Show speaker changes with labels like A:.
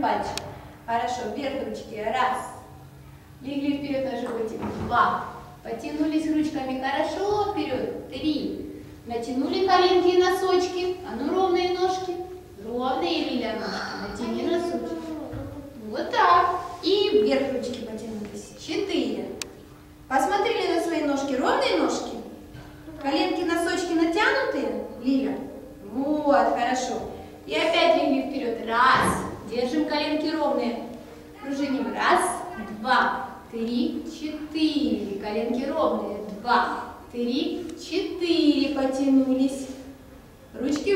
A: пальчик. Хорошо, вверх ручки. Раз. Легли вперед на животик. Два. Потянулись ручками хорошо вперед. Три. Натянули коленки и носочки. А ну ровные ножки. Ровные, Лиля, ножки. Натяни носочки. Вот так. И вверх ручки потянулись. 4. Посмотрели на свои ножки. Ровные ножки? Коленки, носочки натянутые, Лиля? Вот, хорошо. И опять легли вперед. Раз. Держим коленки ровные. Пружиним. Раз, два, три, 4. Коленки ровные. 2, 3, 4. Потянулись. Ручки